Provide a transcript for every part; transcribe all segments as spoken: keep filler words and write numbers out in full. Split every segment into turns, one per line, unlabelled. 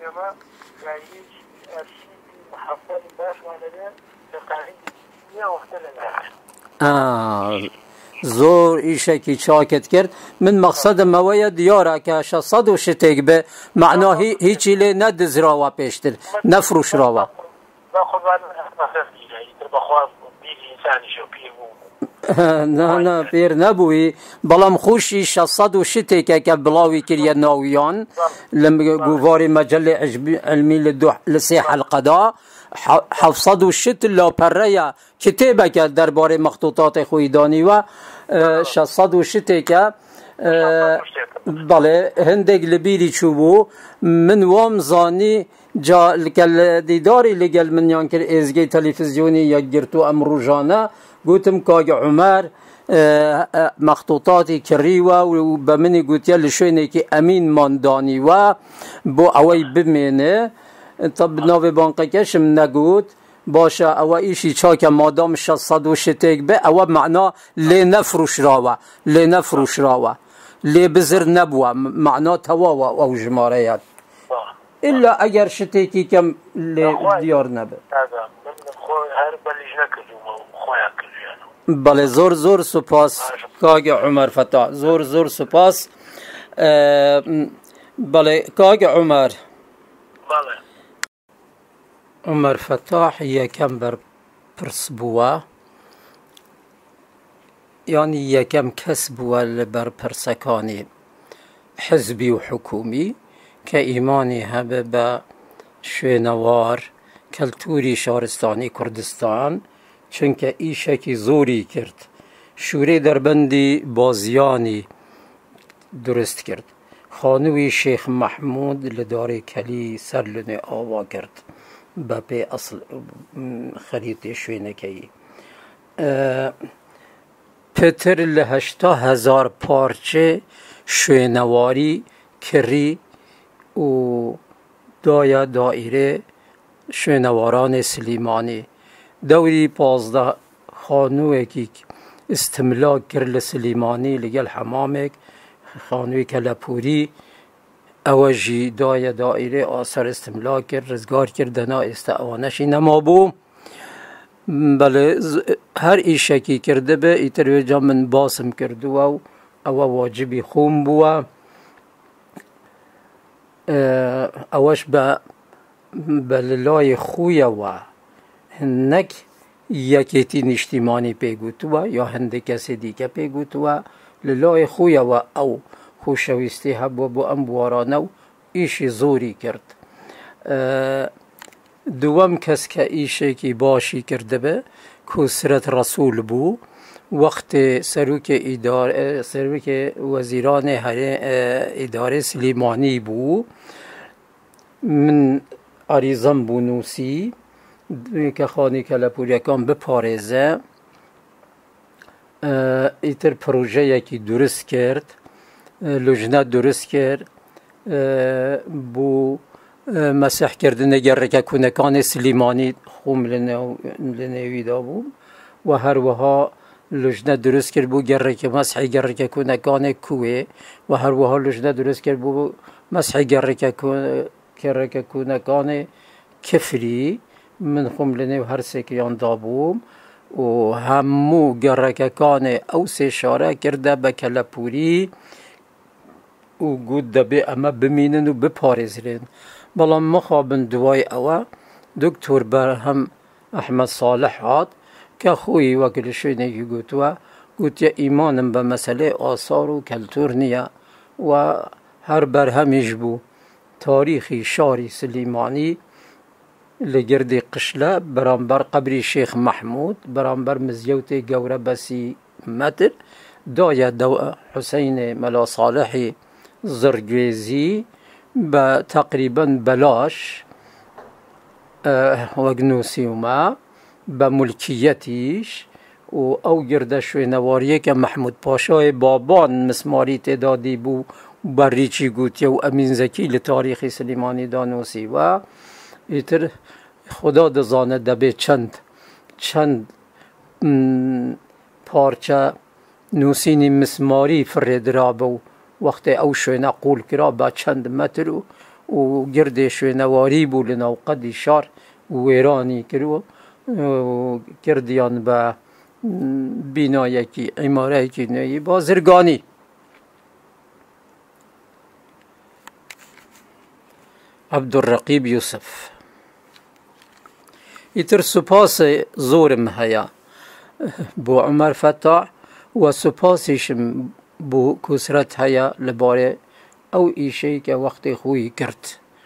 سینما و هیچ ارشیوی محفل باش مانده تقریبا نه وقت
آه زور ایشکی چاکت کرد من مقصد مویا دیاره که شصد و شتیک به معناهی هیچی لی ندز راوا پیشتر نفروش راوا
با خود مثلا دیگه بخواه بیل انسانی شو پیمون
نه نه پیر نبوی بلام خوشی شصد و شتیک که بلاوی کریه ناویان لم گواری مجله علمی لدو لسیح القضاء حفصد و شت لا پریا کتابه که درباره مخطوطات خویدانی و شصد و شتی که بله هندگ لبیری چوبو من وام زانی جا لکل دیداری لگل من یانکر ازگی تلفزیونی یا گرتو امرو جانه گوتم کاگ عمر مخطوطاتی کریوه و بمنی گوتیا لشوینه که امین ماندانی و بو اوی بمینه طب ناوی بانقکشم نگود باشه او ایشی چاک مادام شصد و شتیک به او معنا لی نفروش راوه لی نفروش راوه لی بزر نبوه معنا تواوه او جماره یاد الا اگر شتیکی کم لی دیار نبه بله زور زور سپاس کاگ عمر فتاح زور زور سپاس بله کاگ عمر
بله
عمر فتاح یکم بر پرس بوا یعنی یکم کس بوا بر پرسکانی حزبی و حکومی که ایمانی هبه به شوینوار کلتوری شهرستانی کردستان چونکه ایشکی زوری کرد شوری در بندی بازیانی درست کرد خانوی شیخ محمود لدار کلی سرلن آوا کرد با پی اصل خریط شوینکی پتر لهشتا هزار پارچه شوینواری کری و دایا دائره شوینواران سلیمانی دوری پازده خانوی که استملاک کرد سلیمانی لگل حمامک خانوی کلپوری اوجی دای دائره آثار استملاک کرد رزگار کردنا استعوانشی نما بو بله هر ایشکی کرده به ایتر جا من باسم کرده و او واجبی خون بو اوش به بللای خوی و هنک یکیتی نشتیمانی پیگوتو یا هنده کسی دیگه پیگوتو للای خوی و او خوشویستی هبو بو امبوارانو ایشی زوری کرد دوم کس که ایشی که باشی کرده به کسرت رسول بو وقت سروک اداره سروک وزیران اداره سلیمانی بو من عریضم بونوسی که خانی کلپوریکان بپارزه ایتر پروژه یکی درست کرد لجنه درست کرد بو مسح کردن گرکه کنکان سلیمانی خوم لنوی دا بو و هر وها لجنه درست کرد بو گرکه مسح گرکه کنکان کوه و هر وها لجنه درست کرد بو مسح گرکه کنکان کفری من خوم لنو هر سکیان دا بوم و همو گرککان او سه شاره کرده به کلپوری و گود دبی اما بمینن و بپارزرین بلا مخابن دوای اوه دکتر برهم احمد صالح هات که خوی وکل شوینه گوتوه گوت یا ایمانم به مسئله آثار و کلتور نیا و هر برهمیش بو تاریخی شاری سلیمانی لگرد قشله برانبر قبری شیخ محمود برانبر مزیوت گوره بسی متر دایا دو حسین ملا صالحی زرگویزی با تقریبا بلاش وگنوسی ما با ملکیتیش و او گرده شوی نواریه که محمود پاشای بابان مسماری تعدادی بو بریچی گوتیه و امین زکی لتاریخ سلیمانی دانوسی و ایتر خدا دزانه دبه چند چند پارچه نوسینی مسماری فرد را بو وقت او شوی نقول کرا با چند متر و گرد شوێنەواری بوو لە ناوقەدی شار وێرانی کرد و کردیان بە بینایەکی عیمارەیەکی نوێی بازرگانی. عەبدوڕەقیب یوسف. ئیتر سوپاس زۆرم هەیە بۆ عومەر فەتاح و سوپاسیشم بۆ کوسرەت هەیە لەبارەی ئەو ئیشەی کە وەختی خۆی کرد.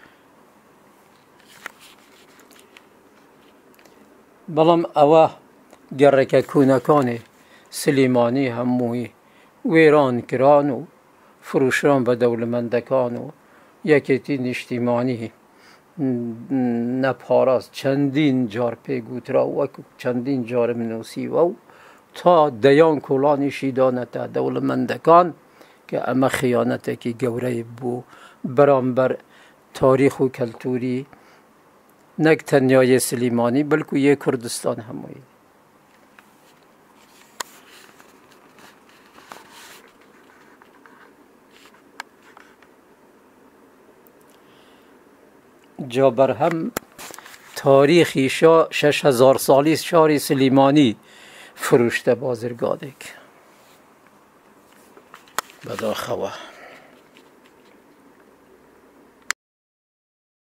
بەڵام ئەوە گەڕێکە کوونەکانی سلێمانی هەمووی وێران کران و فرۆشران بە دەوڵەمەندەکان و یەکێتی نیشتیمانی نەپاراست چەندین جار پێگوترا وەکو چەندین جارم نووسیوە و تا دەیان کۆڵانیشی دانەتە دەوڵەمەندەکان کە ئەمە خیانەتێکی گەورەی بوو بەرامبەر تاریخ و کەلتوری نەک تەنیا یە سلێمانی بەلکو یە کوردستان هەمووی. جا بەرهەم تاریخی شەش هەزار ساڵی شاری سلێمانی فروشتە بازرگانێک بەداخەوە.